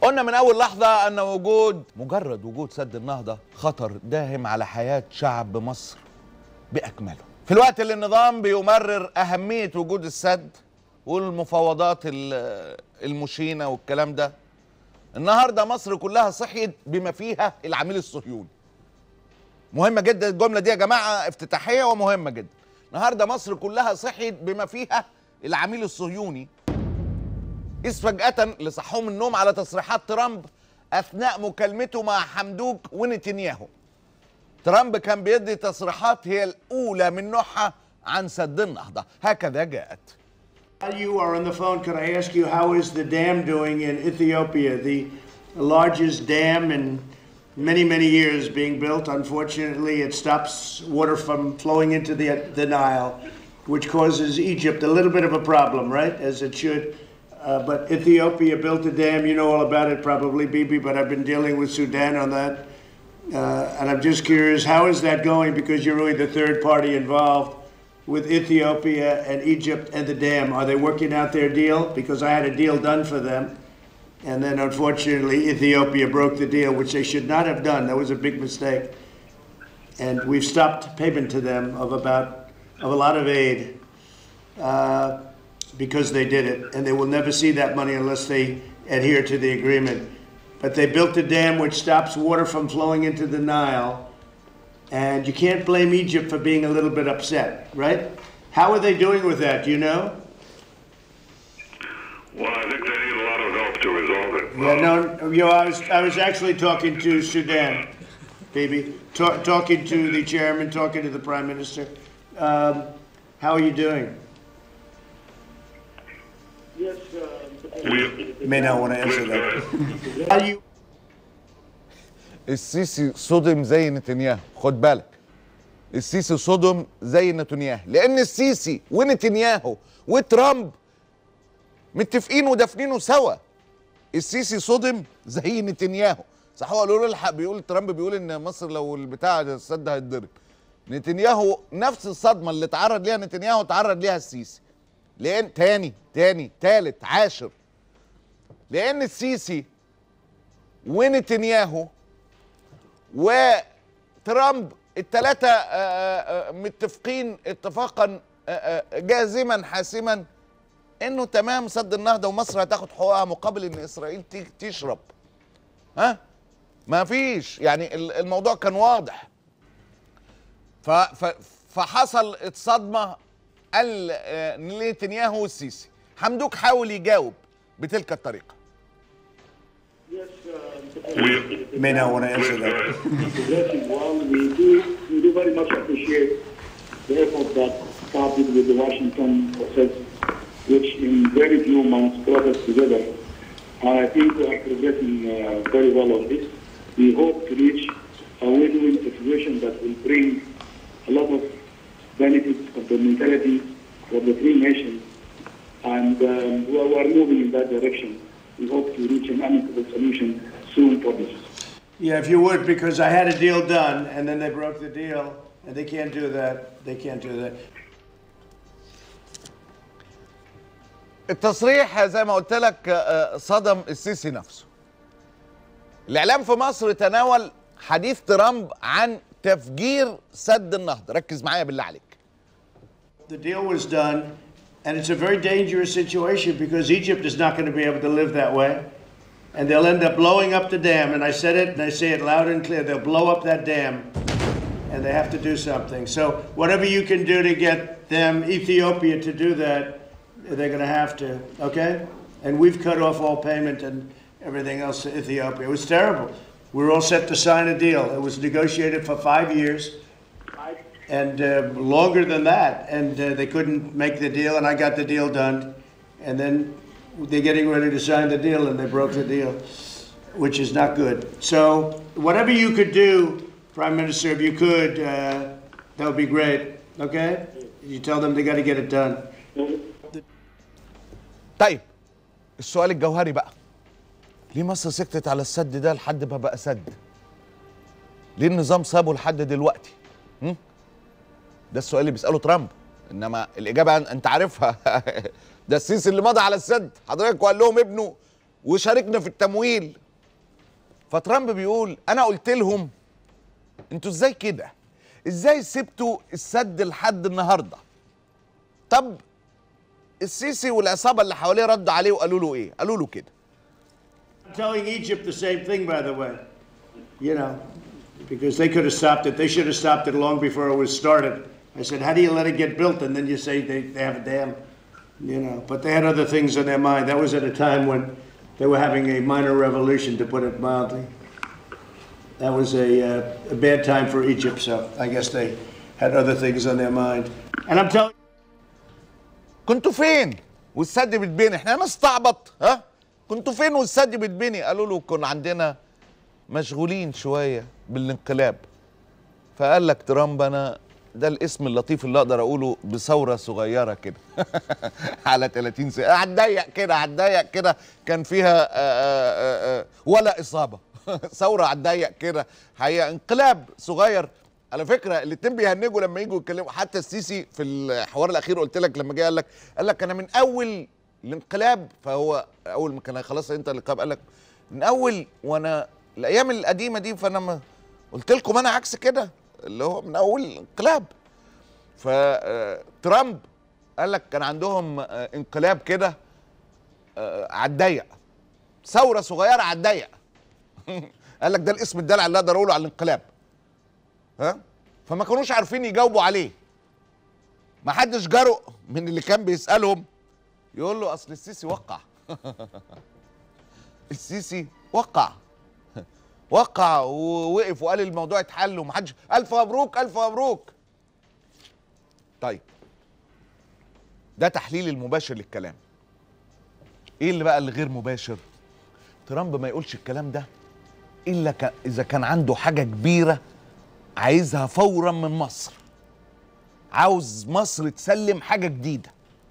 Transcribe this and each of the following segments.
قلنا من أول لحظة أن مجرد وجود سد النهضة خطر داهم على حياة شعب مصر بأكمله، في الوقت اللي النظام بيمرر أهمية وجود السد والمفاوضات المشينة والكلام ده. النهاردة مصر كلها صحيت بما فيها العميل الصهيوني. مهمة جدا الجملة دي يا جماعة، افتتاحية ومهمة جدا. النهاردة مصر كلها صحيت بما فيها العميل الصهيوني، إذ فجأة لصحهم النوم على تصريحات ترامب أثناء مكالمته مع حمدوك ونتنياهو. ترامب كان بيدي تصريحات هي الأولى من نوعها عن سد النهضة، هكذا جاءت. While you are on the phone, could I ask you how is the dam doing in Ethiopia? The largest dam in many years being built. Unfortunately, it stops water from flowing into the Nile, which causes Egypt a little bit of a problem, right? As it should. But Ethiopia built a dam. You know all about it, probably, Bibi. But I've been dealing with Sudan on that, and I'm just curious, how is that going? Because you're really the third party involved with Ethiopia and Egypt and the dam. Are they working out their deal? Because I had a deal done for them, and then unfortunately Ethiopia broke the deal, which they should not have done. That was a big mistake, and we've stopped payment to them of a lot of aid because they did it, and they will never see that money unless they adhere to the agreement. But they built a dam which stops water from flowing into the Nile. And you can't blame Egypt for being a little bit upset, right? How are they doing with that? Do you know? Well, I think they need a lot of help to resolve it. Yeah, no, you know, I was actually talking to Sudan, baby, talking to the chairman, talking to the prime minister. How are you doing? Yes, May not want to answer that. Are you? السيسي صدم زي نتنياهو، خد بالك. السيسي صدم زي نتنياهو، لأن السيسي ونتنياهو وترامب متفقين ودافنينه سوا. السيسي صدم زي نتنياهو، صح؟ هو قالوا له الحق، بيقول ترامب بيقول إن مصر لو البتاع السد هيتضرب. نتنياهو نفس الصدمة اللي اتعرض ليها نتنياهو اتعرض ليها السيسي. لأن تاني تالت عاشر، لأن السيسي ونتنياهو وترامب الثلاثة متفقين اتفاقا جازما حاسما انه تمام سد النهضة ومصر هتاخد حقوقها مقابل ان اسرائيل تشرب. ها؟ ما فيش، يعني الموضوع كان واضح. فحصل صدمة لنتنياهو والسيسي. حمدوك حاول يجاوب بتلك الطريقة. May not want to answer that. Well, we do very much appreciate the effort that started with the Washington process, which in very few months brought us together. And I think we are progressing very well on this. We hope to reach a win-win situation that will bring a lot of benefits of the mentality for the three nations. And we are moving in that direction. We hope to reach an amicable solution soon for this. Yeah, if you would, because I had a deal done, and then they broke the deal, and they can't do that. They can't do that. التصريح زي ما قلت لك صدم السيسي نفسه. الإعلام في مصر تناول حديث ترامب عن تفجير سد النهضة. ركز معايا بالله عليك. The deal was done, and it's a very dangerous situation because Egypt is not going to be able to live that way. And they'll end up blowing up the dam. And I said it, and I say it loud and clear. They'll blow up that dam, and they have to do something. So whatever you can do to get them, Ethiopia, to do that, they're going to have to, okay? And we've cut off all payment and everything else to Ethiopia. It was terrible. We were all set to sign a deal. It was negotiated for 5 years, and longer than that. And they couldn't make the deal, and I got the deal done. And then they're getting ready to sign the deal, and they broke the deal, which is not good. So whatever you could do, Prime Minister, if you could, that would be great, okay? You tell them they got to get it done. طيب السؤال الجوهري بقى، ليه مصر سكتت على السد ده لحد ما بقى سد؟ ليه النظام سابه لحد دلوقتي؟ ده السؤال اللي بيسأله ترامب، انما الإجابة انت عارفها. ده السيسي اللي مضى على السد حضرتك، وقال لهم ابنوا وشاركنا في التمويل. فترامب بيقول انا قلت لهم انتوا ازاي كده؟ ازاي سبتوا السد لحد النهارده؟ طب السيسي والعصابه اللي حواليه ردوا عليه وقالوا له ايه؟ قالوا له كده. I'm telling Egypt the same thing, by the way. You know, because they could have stopped it. They should have stopped it long before it was started. I said, how do you let it get built and then you say they have a dam? You know, but they had other things on their mind. That was at a time when they were having a minor revolution, to put it mildly. That was a bad time for Egypt, so I guess they had other things on their mind. And I'm telling كنتوا فين والسد بيتبني؟ احنا نستعبط ها؟ كنتوا فين والسد بيتبني؟ قالوا له كنا عندنا مشغولين شويه بالانقلاب. فقال لك ترامب انا ده الاسم اللطيف اللي اقدر اقوله بثوره صغيره كده على 30 سنه، هتضيق كده هتضيق كده، كان فيها ولا اصابه ثوره هتضيق كده، حقيقه انقلاب صغير. على فكره الاتنين بيهنجوا لما يجوا يتكلموا، حتى السيسي في الحوار الاخير قلت لك لما جه قال لك انا من اول الانقلاب، فهو اول ما كان خلاص انت الانقلاب قال لك من اول وانا الايام القديمه دي، فانا ما قلت لكم انا عكس كده اللي هو من اول الانقلاب. فترامب قال لك كان عندهم انقلاب كده على الضيق، ثوره صغيره على الضيق قال لك ده الاسم الدلع اللي اقدر اقوله على الانقلاب. ها؟ فما كانوش عارفين يجاوبوا عليه. ما حدش جرؤ من اللي كان بيسالهم يقول له اصل السيسي وقع السيسي وقع ووقف وقال الموضوع اتحل ومحدش الف مبروك الف مبروك. طيب ده تحليل المباشر للكلام. ايه اللي بقى اللي غير مباشر؟ ترامب ما يقولش الكلام ده الا اذا كان عنده حاجه كبيره عايزها فورا من مصر، عاوز مصر تسلم حاجه جديده،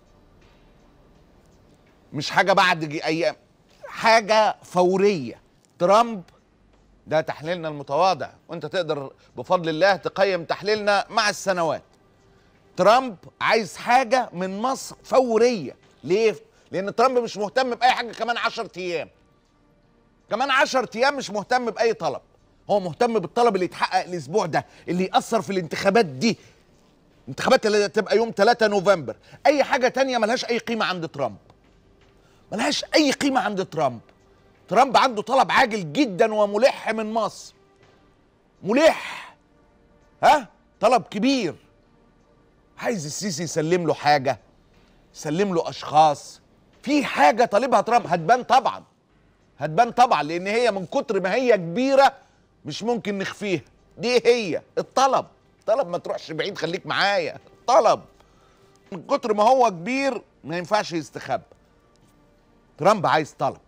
مش حاجه بعد ايام، حاجه فوريه. ترامب ده تحليلنا المتواضع، وانت تقدر بفضل الله تقيم تحليلنا مع السنوات. ترامب عايز حاجه من مصر فوريه. ليه؟ لان ترامب مش مهتم باي حاجه كمان 10 ايام، كمان 10 ايام مش مهتم باي طلب. هو مهتم بالطلب اللي يتحقق الاسبوع ده، اللي يأثر في الانتخابات دي، الانتخابات اللي هتبقى يوم 3 نوفمبر. اي حاجه تانية ملهاش اي قيمه عند ترامب، ملهاش اي قيمه عند ترامب. ترامب عنده طلب عاجل جدا وملح من مصر، ملح، ها، طلب كبير. عايز السيسي يسلم له حاجه، يسلم له اشخاص، في حاجه طالبها ترامب. هتبان طبعا لان هي من كتر ما هي كبيره مش ممكن نخفيها. دي هي الطلب. ما تروحش بعيد، خليك معايا. الطلب من كتر ما هو كبير ما ينفعش يستخبى. ترامب عايز طلب.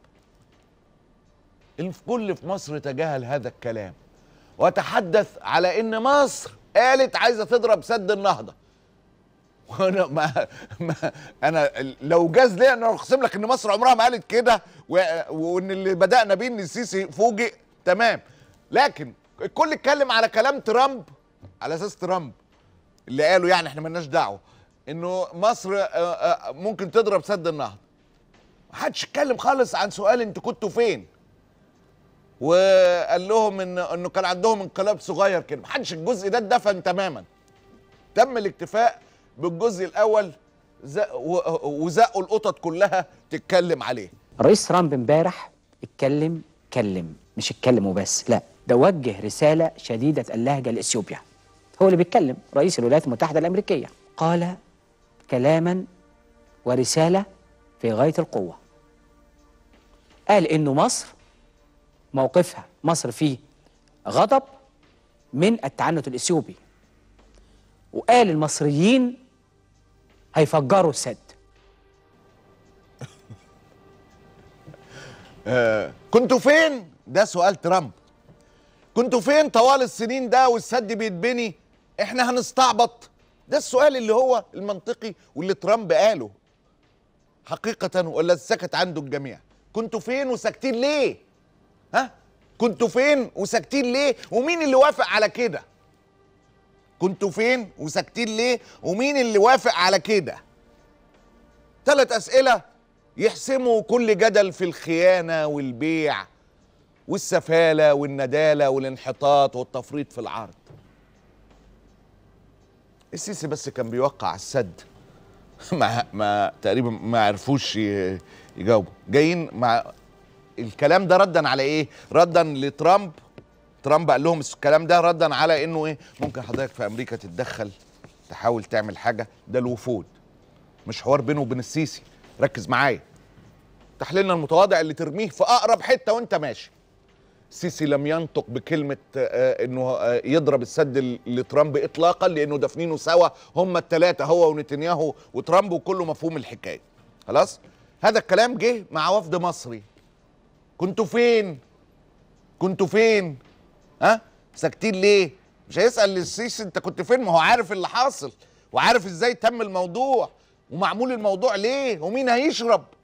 الكل في مصر تجاهل هذا الكلام وتحدث على ان مصر قالت عايزه تضرب سد النهضه. وانا انا لو جاز لي انا اقسم لك ان مصر عمرها ما قالت كده، وان اللي بدانا بيه ان السيسي فوجئ. تمام، لكن الكل اتكلم على كلام ترامب على اساس ترامب اللي قاله، يعني احنا مالناش دعوه انه مصر ممكن تضرب سد النهضه. محدش اتكلم خالص عن سؤال انتوا كنتوا فين، وقال لهم انه كان عندهم انقلاب صغير كده. محدش، الجزء ده اتدفن تماما. تم الاكتفاء بالجزء الاول وزقوا القطط كلها تتكلم عليه. الرئيس ترامب امبارح اتكلم مش اتكلم وبس، لا ده وجه رسالة شديدة اللهجة لإثيوبيا. هو اللي بيتكلم رئيس الولايات المتحدة الأمريكية، قال كلاما ورسالة في غاية القوة. قال إنه مصر موقفها، مصر فيه غضب من التعنت الإثيوبي، وقال المصريين هيفجروا السد. كنتوا فين؟ ده سؤال ترامب. كنتوا فين طوال السنين ده والسد بيتبني؟ احنا هنستعبط؟ ده السؤال اللي هو المنطقي واللي ترامب قاله حقيقة، ولا سكت عنده الجميع. كنتوا فين وساكتين ليه؟ ها؟ كنتوا فين وساكتين ليه؟ ومين اللي وافق على كده؟ كنتوا فين وساكتين ليه؟ ومين اللي وافق على كده؟ 3 أسئلة يحسموا كل جدل في الخيانة والبيع والسفالة والندالة والانحطاط والتفريط في العرض. السيسي بس كان بيوقع السد ما تقريبا ما عرفوش يجاوبوا. جايين مع الكلام ده ردا على ايه؟ ردا لترامب. ترامب قال لهم الكلام ده ردا على انه ايه؟ ممكن حضرتك في امريكا تتدخل تحاول تعمل حاجه. ده الوفود مش حوار بينه وبين السيسي. ركز معايا. تحليلنا المتواضع اللي ترميه في اقرب حته وانت ماشي. السيسي لم ينطق بكلمه انه يضرب السد لترامب اطلاقا، لانه دافنينه سوا هم الثلاثه، هو ونتنياهو وترامب، وكله مفهوم الحكايه. خلاص؟ هذا الكلام جه مع وفد مصري. كنتوا فين؟ كنتوا فين؟ ها؟ ساكتين ليه؟ مش هيسأل السيسي انت كنت فين؟ ما هو عارف اللي حاصل وعارف ازاي تم الموضوع ومعمول الموضوع ليه ومين هيشرب.